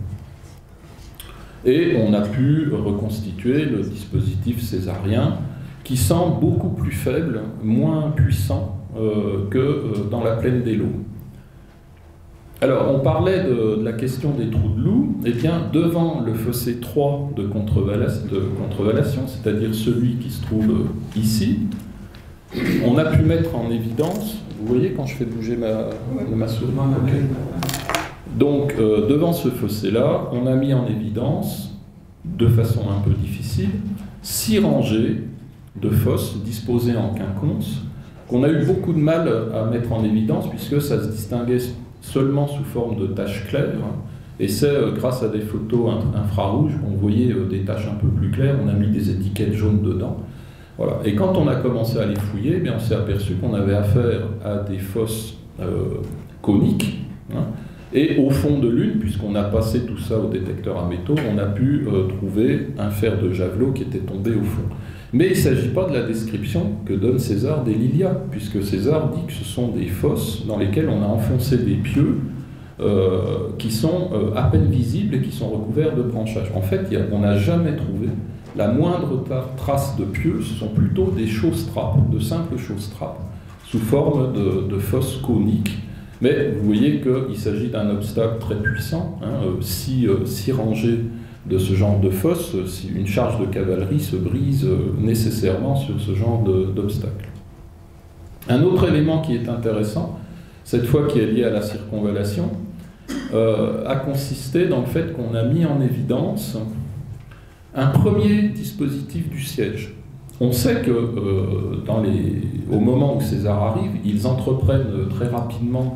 Et on a pu reconstituer le dispositif césarien qui semble beaucoup plus faible, moins puissant que dans la plaine des Laumes. Alors, on parlait de la question des trous de loup. Eh bien, devant le fossé 3 de contrevallation, c'est-à-dire celui qui se trouve ici, on a pu mettre en évidence, vous voyez quand je fais bouger ma souris, okay. Donc, devant ce fossé-là, on a mis en évidence, de façon un peu difficile, 6 rangées de fosses disposées en quinconce, qu'on a eu beaucoup de mal à mettre en évidence, puisque ça se distinguait seulement sous forme de taches claires, et c'est grâce à des photos infrarouges qu'on voyait des taches un peu plus claires, on a mis des étiquettes jaunes dedans. Voilà. Et quand on a commencé à les fouiller, eh bien, on s'est aperçu qu'on avait affaire à des fosses coniques, hein, et au fond de l'une, puisqu'on a passé tout ça au détecteur à métaux, on a pu trouver un fer de javelot qui était tombé au fond. Mais il ne s'agit pas de la description que donne César des Lilia, puisque César dit que ce sont des fosses dans lesquelles on a enfoncé des pieux qui sont à peine visibles et qui sont recouverts de branchages. En fait, on n'a jamais trouvé la moindre trace de pieux, ce sont plutôt des chausse-trappes, de simples chausse-trappes, sous forme de fosses coniques. Mais vous voyez qu'il s'agit d'un obstacle très puissant, hein, six rangées de ce genre de fosse, si une charge de cavalerie se brise nécessairement sur ce genre d'obstacle. Un autre élément qui est intéressant, cette fois qui est lié à la circonvallation, a consisté dans le fait qu'on a mis en évidence un premier dispositif du siège. On sait que au moment où César arrive, ils entreprennent très rapidement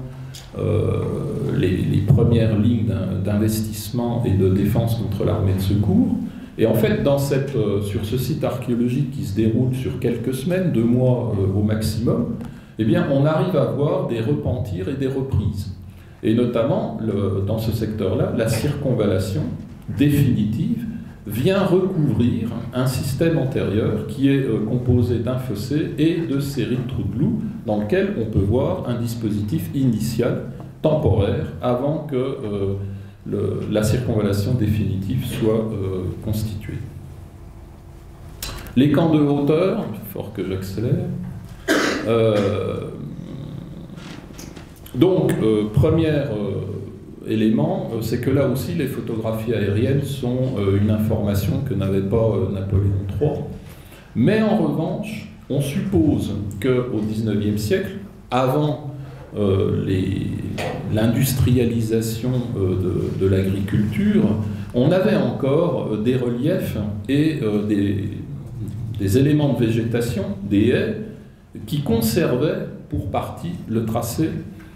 les premières lignes d'investissement et de défense contre l'armée de secours. Et en fait, sur ce site archéologique qui se déroule sur quelques semaines, 2 mois au maximum, eh bien, on arrive à voir des repentirs et des reprises. Et notamment, dans ce secteur-là, la circonvallation définitive vient recouvrir un système antérieur qui est composé d'un fossé et de séries de trous de loup dans lequel on peut voir un dispositif initial, temporaire, avant que la circonvallation définitive soit constituée. Les camps de hauteur, il faut que j'accélère. Premier élément, c'est que là aussi les photographies aériennes sont une information que n'avait pas Napoléon III. Mais en revanche, on suppose qu'au XIXe siècle, avant l'industrialisation de l'agriculture, on avait encore des reliefs et des éléments de végétation, des haies, qui conservaient pour partie le tracé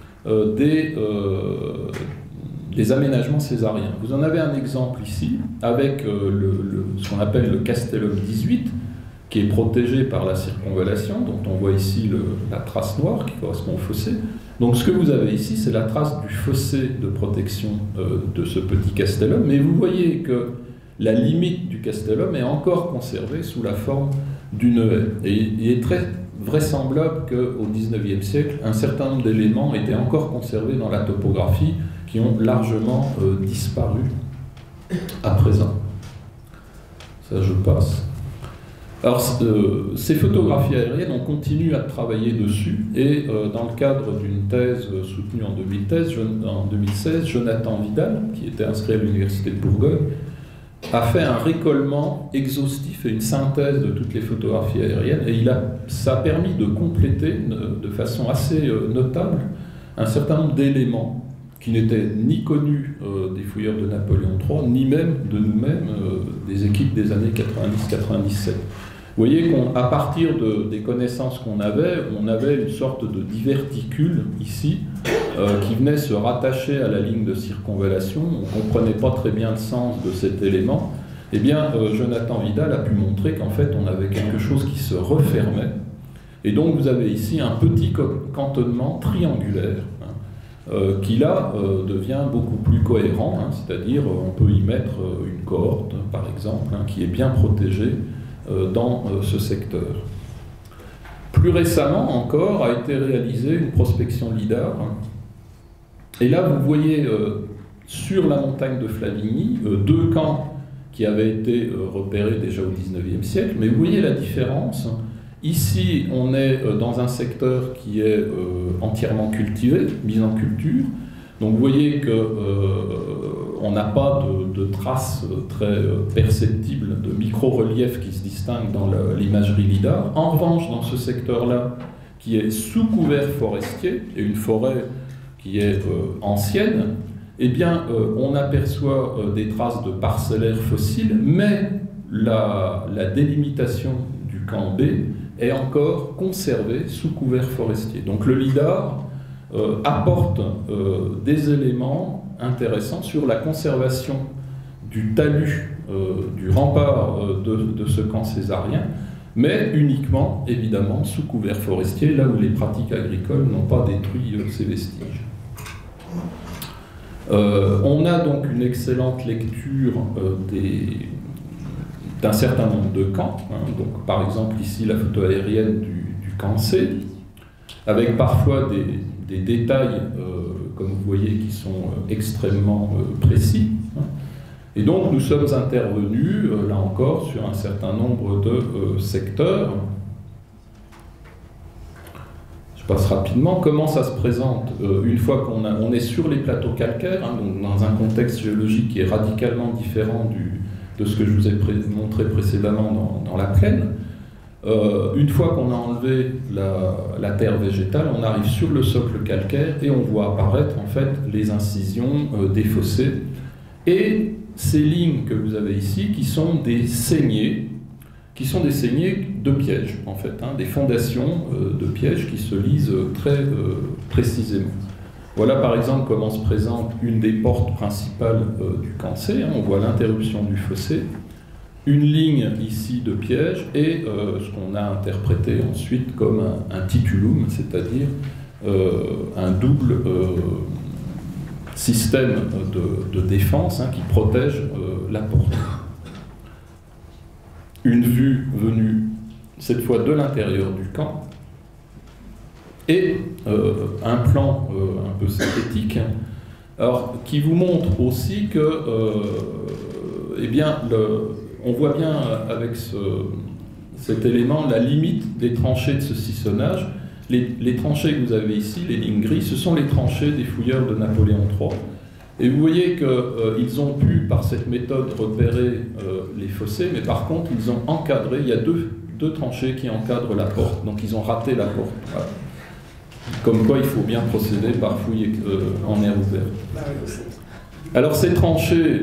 des aménagements césariens. Vous en avez un exemple ici, avec ce qu'on appelle le Castellum 18, qui est protégé par la circonvallation, dont on voit ici la trace noire qui correspond au fossé. Donc ce que vous avez ici, c'est la trace du fossé de protection de ce petit Castellum, mais vous voyez que la limite du Castellum est encore conservée sous la forme d'une haie. Et il est très vraisemblable qu'au XIXe siècle, un certain nombre d'éléments étaient encore conservés dans la topographie qui ont largement disparu à présent. Ça, je passe. Alors, ces photographies aériennes, on continue à travailler dessus, et dans le cadre d'une thèse soutenue en 2016, Jonathan Vidal, qui était inscrit à l'Université de Bourgogne, a fait un récollement exhaustif et une synthèse de toutes les photographies aériennes, et ça a permis de compléter de façon assez notable un certain nombre d'éléments qui n'étaient ni connus des fouilleurs de Napoléon III, ni même de nous-mêmes, des équipes des années 90-97. Vous voyez qu'à partir des connaissances qu'on avait, on avait une sorte de diverticule ici, qui venait se rattacher à la ligne de circonvallation. On ne comprenait pas très bien le sens de cet élément. Eh bien, Jonathan Vidal a pu montrer qu'en fait, on avait quelque chose qui se refermait. Et donc, vous avez ici un petit cantonnement triangulaire, qui là devient beaucoup plus cohérent, c'est-à-dire on peut y mettre une cohorte, par exemple, qui est bien protégée dans ce secteur. Plus récemment encore a été réalisée une prospection LIDAR, et là vous voyez sur la montagne de Flavigny 2 camps qui avaient été repérés déjà au XIXe siècle, mais vous voyez la différence. Ici, on est dans un secteur qui est entièrement cultivé, mis en culture. Donc vous voyez qu'on n'a pas de traces très perceptibles de micro-relief qui se distinguent dans l'imagerie LIDAR. En revanche, dans ce secteur-là, qui est sous couvert forestier, et une forêt qui est ancienne, eh bien, on aperçoit des traces de parcellaires fossiles, mais la délimitation du camp B est encore conservée sous couvert forestier. Donc le LIDAR apporte des éléments intéressants sur la conservation du talus, du rempart de ce camp césarien, mais uniquement, évidemment, sous couvert forestier, là où les pratiques agricoles n'ont pas détruit ces vestiges. On a donc une excellente lecture d'un certain nombre de camps, hein. Donc, par exemple, ici, la photo aérienne du camp C, avec parfois des détails, comme vous voyez, qui sont extrêmement précis. Hein. Et donc, nous sommes intervenus, là encore, sur un certain nombre de secteurs. Je passe rapidement. Comment ça se présente une fois qu'on est sur les plateaux calcaires, hein, donc dans un contexte géologique qui est radicalement différent de ce que je vous ai montré précédemment dans la plaine. Une fois qu'on a enlevé la terre végétale, on arrive sur le socle calcaire et on voit apparaître en fait les incisions des fossés et ces lignes que vous avez ici qui sont des saignées de pièges en fait, hein, des fondations de pièges qui se lisent très précisément. Voilà par exemple comment se présente une des portes principales du camp C, hein, on voit l'interruption du fossé, une ligne ici de piège et ce qu'on a interprété ensuite comme un titulum, c'est-à-dire un double système de défense, hein, qui protège la porte. Une vue venue cette fois de l'intérieur du camp et un plan un peu synthétique, alors, qui vous montre aussi que eh bien, on voit bien avec cet élément la limite des tranchées de ce sillonnage. Les tranchées que vous avez ici, les lignes grises, ce sont les tranchées des fouilleurs de Napoléon III. Et vous voyez qu'ils ont pu, par cette méthode, repérer les fossés, mais par contre, ils ont encadré, il y a deux tranchées qui encadrent la porte, donc ils ont raté la porte. Voilà. Comme quoi, il faut bien procéder par fouille en air ouvert. Alors, ces tranchées,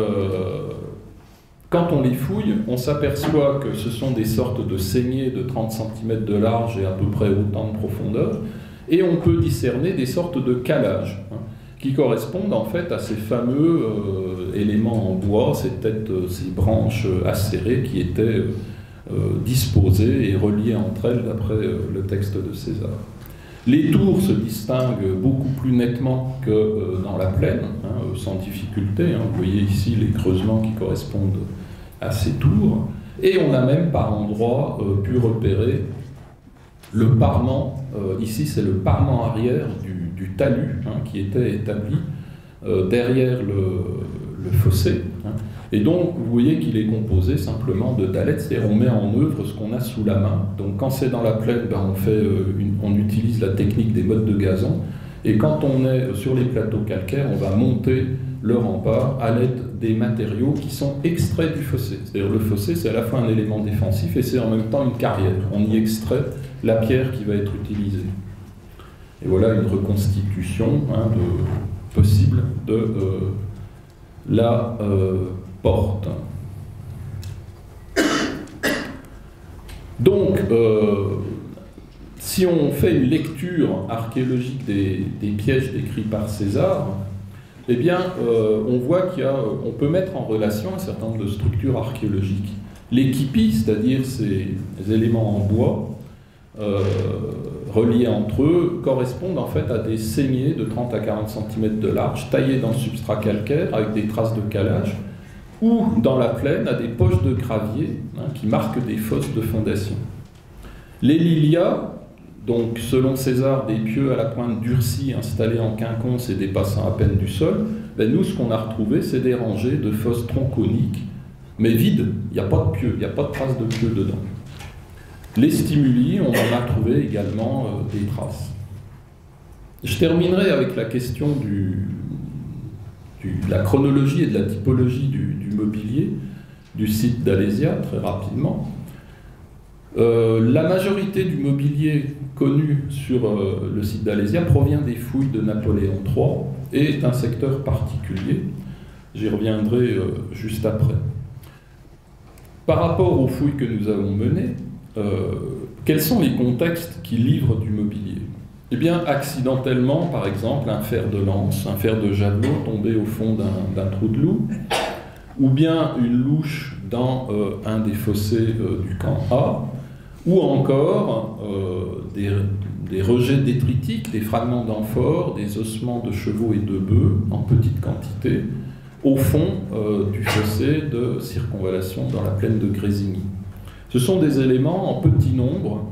quand on les fouille, on s'aperçoit que ce sont des sortes de saignées de 30 cm de large et à peu près autant de profondeur, et on peut discerner des sortes de calages, hein, qui correspondent en fait à ces fameux éléments en bois, ces branches acérées qui étaient disposées et reliées entre elles d'après le texte de César. Les tours se distinguent beaucoup plus nettement que dans la plaine, hein, sans difficulté. Hein. Vous voyez ici les creusements qui correspondent à ces tours. Et on a même par endroits pu repérer le parement. Ici, c'est le parement arrière du talus, hein, qui était établi derrière le fossé. Hein. Et donc, vous voyez qu'il est composé simplement de dalettes, c'est-à-dire on met en œuvre ce qu'on a sous la main. Donc, quand c'est dans la plaine, ben, on utilise la technique des mottes de gazon. Et quand on est sur les plateaux calcaires, on va monter le rempart à l'aide des matériaux qui sont extraits du fossé. C'est-à-dire le fossé, c'est à la fois un élément défensif et c'est en même temps une carrière. On y extrait la pierre qui va être utilisée. Et voilà une reconstitution, hein, possible de la porte. Donc, si on fait une lecture archéologique des pièges décrits par César, eh bien, on voit qu'on peut mettre en relation un certain nombre de structures archéologiques. Les quipis, c'est-à-dire ces éléments en bois, reliés entre eux, correspondent en fait à des saignées de 30 à 40 cm de large, taillées dans le substrat calcaire avec des traces de calage, ou dans la plaine à des poches de gravier, hein, qui marquent des fosses de fondation. Les lilias, donc selon César, des pieux à la pointe durcie installés en quinconce et dépassant à peine du sol, ben nous, ce qu'on a retrouvé, c'est des rangées de fosses tronconiques, mais vides, il n'y a pas de pieux, il n'y a pas de traces de pieux dedans. Les stimuli, on en a trouvé également des traces. Je terminerai avec la question de la chronologie et de la typologie du mobilier du site d'Alésia, très rapidement. La majorité du mobilier connu sur le site d'Alésia provient des fouilles de Napoléon III et d'un secteur particulier. J'y reviendrai juste après. Par rapport aux fouilles que nous avons menées, quels sont les contextes qui livrent du mobilier? Eh bien, accidentellement, par exemple, un fer de lance, un fer de javelot tombé au fond d'un trou de loup, ou bien une louche dans un des fossés du camp A, ou encore des rejets détritiques, des fragments d'amphores, des ossements de chevaux et de bœufs en petite quantité, au fond du fossé de circonvallation dans la plaine de Grésigny. Ce sont des éléments en petit nombre,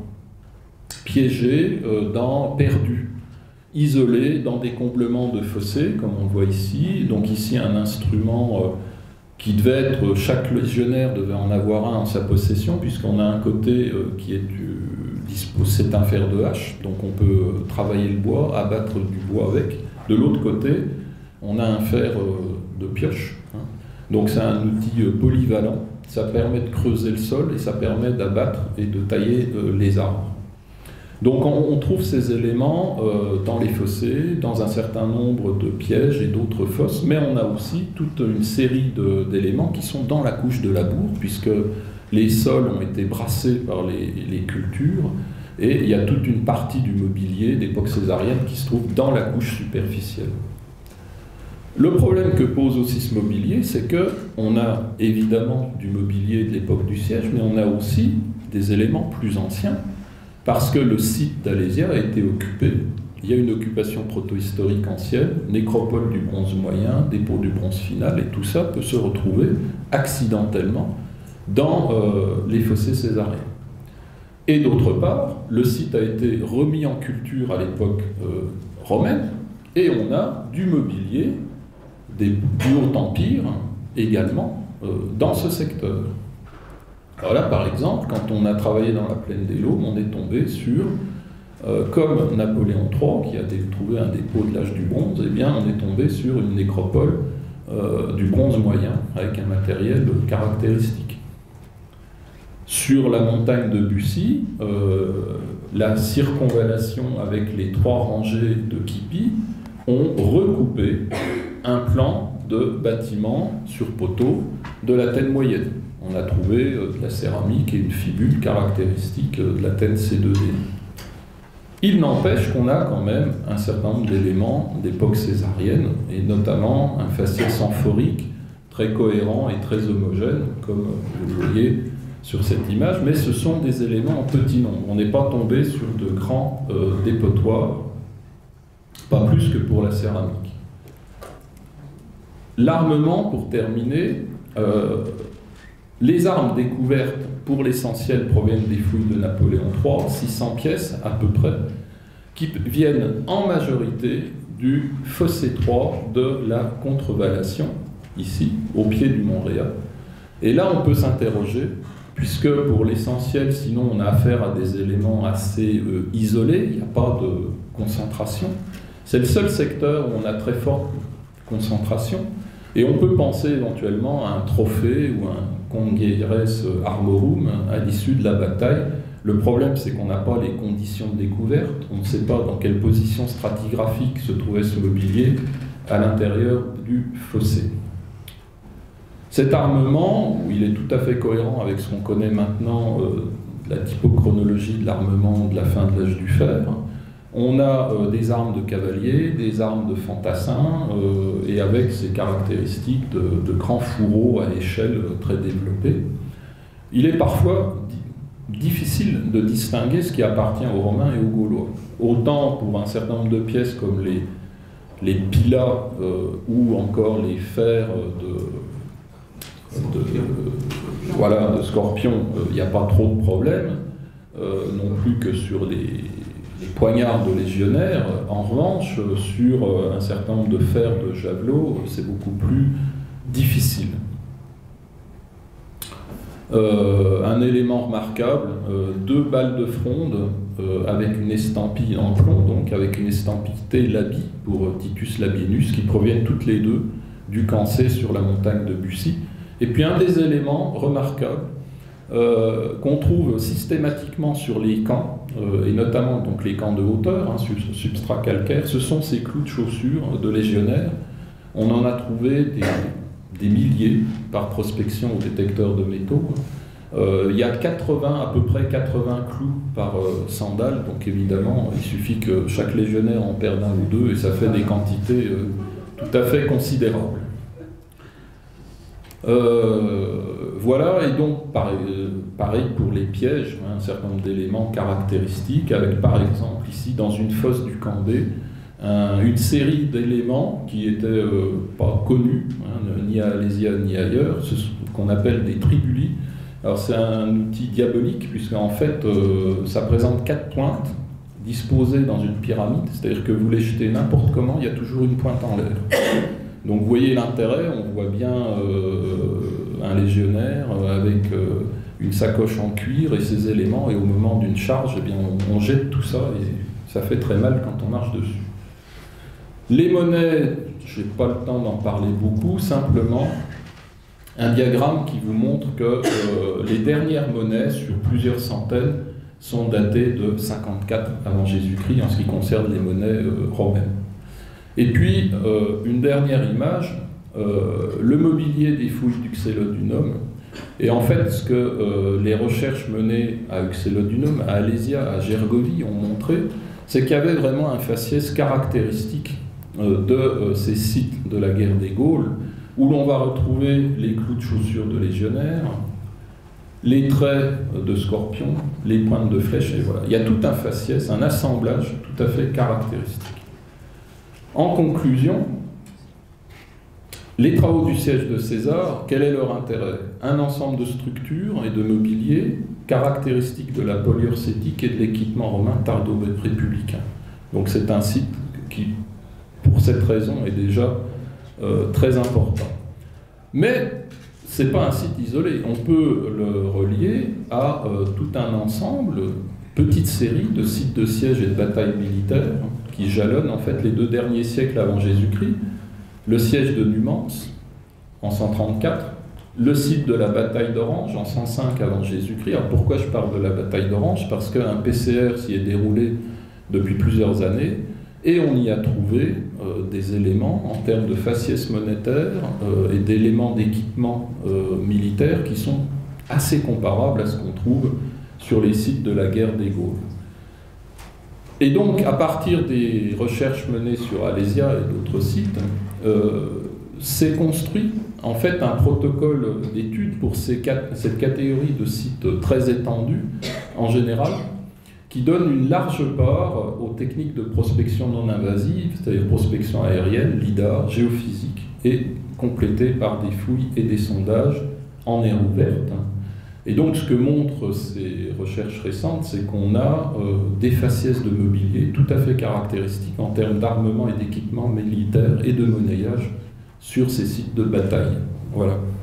piégés, perdus, isolés dans des comblements de fossés, comme on le voit ici. Donc ici, un instrument qui devait être, chaque légionnaire devait en avoir un en sa possession, puisqu'on a un côté qui est c'est un fer de hache, donc on peut travailler le bois, abattre du bois avec. De l'autre côté, on a un fer de pioche. Donc c'est un outil polyvalent, ça permet de creuser le sol et ça permet d'abattre et de tailler les arbres. Donc on trouve ces éléments dans les fossés, dans un certain nombre de pièges et d'autres fosses, mais on a aussi toute une série d'éléments qui sont dans la couche de labour, puisque les sols ont été brassés par les cultures, et il y a toute une partie du mobilier d'époque césarienne qui se trouve dans la couche superficielle. Le problème que pose aussi ce mobilier, c'est qu'on a évidemment du mobilier de l'époque du siège, mais on a aussi des éléments plus anciens, parce que le site d'Alésia a été occupé. Il y a une occupation protohistorique ancienne, nécropole du bronze moyen, dépôt du bronze final, et tout ça peut se retrouver accidentellement dans les fossés césariens. Et d'autre part, le site a été remis en culture à l'époque romaine, et on a du mobilier du Haut Empire également dans ce secteur. Alors là, par exemple, quand on a travaillé dans la plaine des Laumes, on est tombé sur, comme Napoléon III, qui a trouvé un dépôt de l'âge du bronze, eh bien, on est tombé sur une nécropole du bronze moyen, avec un matériel caractéristique. Sur la montagne de Bussy, la circonvallation avec les 3 rangées de Kipi ont recoupé un plan de bâtiment sur poteau de l'Athènes moyenne. On a trouvé de la céramique et une fibule caractéristique de l'Athènes C2D. Il n'empêche qu'on a quand même un certain nombre d'éléments d'époque césarienne, et notamment un faciès amphorique très cohérent et très homogène, comme vous le voyez sur cette image, mais ce sont des éléments en petit nombre. On n'est pas tombé sur de grands dépotoirs, pas plus que pour la céramique. L'armement, pour terminer, les armes découvertes, pour l'essentiel, proviennent des fouilles de Napoléon III, 600 pièces à peu près, qui viennent en majorité du fossé 3 de la Contrevallation, ici, au pied du Mont Réa. Et là, on peut s'interroger, puisque pour l'essentiel, sinon, on a affaire à des éléments assez isolés, il n'y a pas de concentration. C'est le seul secteur où on a très forte concentration, et on peut penser éventuellement à un trophée ou un congueires armorum à l'issue de la bataille. Le problème, c'est qu'on n'a pas les conditions de découverte, on ne sait pas dans quelle position stratigraphique se trouvait ce mobilier à l'intérieur du fossé. Cet armement, où il est tout à fait cohérent avec ce qu'on connaît maintenant, la typochronologie de l'armement de la fin de l'âge du fer, on a des armes de cavaliers, des armes de fantassins, et avec ces caractéristiques de grands fourreaux à échelle très développée. Il est parfois difficile de distinguer ce qui appartient aux Romains et aux Gaulois. Autant pour un certain nombre de pièces comme les pilas ou encore les fers de scorpion, il n'y a pas trop de problème, non plus que sur les poignards de légionnaires. En revanche, sur un certain nombre de fers de javelot, c'est beaucoup plus difficile. Un élément remarquable, 2 balles de fronde avec une estampille en plomb, donc avec une estampille T. Labi pour Titus Labienus, qui proviennent toutes les deux du Cancé sur la montagne de Bussy. Et puis un des éléments remarquables qu'on trouve systématiquement sur les camps, et notamment donc les camps de hauteur, sur substrat calcaire, ce sont ces clous de chaussures de légionnaires. On en a trouvé des milliers par prospection au détecteur de métaux. Il y a à peu près 80 clous par sandale, donc évidemment il suffit que chaque légionnaire en perde un ou deux et ça fait des quantités tout à fait considérables. Voilà, et donc pareil pour les pièges, un certain nombre d'éléments caractéristiques, avec par exemple ici dans une fosse du Candé, une série d'éléments qui n'étaient pas connus, ni à Alésia ni ailleurs, ce qu'on appelle des tribulis. Alors c'est un outil diabolique, puisqu'en fait ça présente 4 pointes disposées dans une pyramide, c'est-à-dire que vous les jetez n'importe comment, il y a toujours une pointe en l'air. Donc vous voyez l'intérêt, on voit bien un légionnaire avec une sacoche en cuir et ses éléments, et au moment d'une charge, eh bien, on jette tout ça et ça fait très mal quand on marche dessus. Les monnaies, je n'ai pas le temps d'en parler beaucoup, simplement un diagramme qui vous montre que les dernières monnaies, sur plusieurs centaines, sont datées de 54 avant Jésus-Christ en ce qui concerne les monnaies romaines. Et puis, une dernière image, le mobilier des fouilles d'Uxellodunum. Et en fait, ce que les recherches menées à Uxellodunum, à Alésia, à Gergovie ont montré, c'est qu'il y avait vraiment un faciès caractéristique de ces sites de la guerre des Gaules, où l'on va retrouver les clous de chaussures de légionnaires, les traits de scorpions, les pointes de flèches, et voilà. Il y a tout un faciès, un assemblage tout à fait caractéristique. En conclusion, les travaux du siège de César, quel est leur intérêt? Un ensemble de structures et de mobilier caractéristiques de la polyurcétique et de l'équipement romain tardo-républicain. Donc c'est un site qui, pour cette raison, est déjà très important. Mais ce n'est pas un site isolé. On peut le relier à tout un ensemble, petite série de sites de siège et de batailles militaires qui jalonnent en fait les 2 derniers siècles avant Jésus-Christ. Le siège de Numance en 134, le site de la bataille d'Orange en 105 avant Jésus-Christ. Alors pourquoi je parle de la bataille d'Orange? Parce qu'un PCR s'y est déroulé depuis plusieurs années et on y a trouvé des éléments en termes de faciès monétaire et d'éléments d'équipement militaire qui sont assez comparables à ce qu'on trouve sur les sites de la guerre des Gaules. Et donc, à partir des recherches menées sur Alésia et d'autres sites, s'est construit en fait un protocole d'études pour cette catégorie de sites très étendus en général, qui donne une large part aux techniques de prospection non invasive, c'est-à-dire prospection aérienne, lidar, géophysique, et complétée par des fouilles et des sondages en air ouverte. Et donc ce que montrent ces recherches récentes, c'est qu'on a des faciès de mobilier tout à fait caractéristiques en termes d'armement et d'équipement militaire et de monnayage sur ces sites de bataille. Voilà.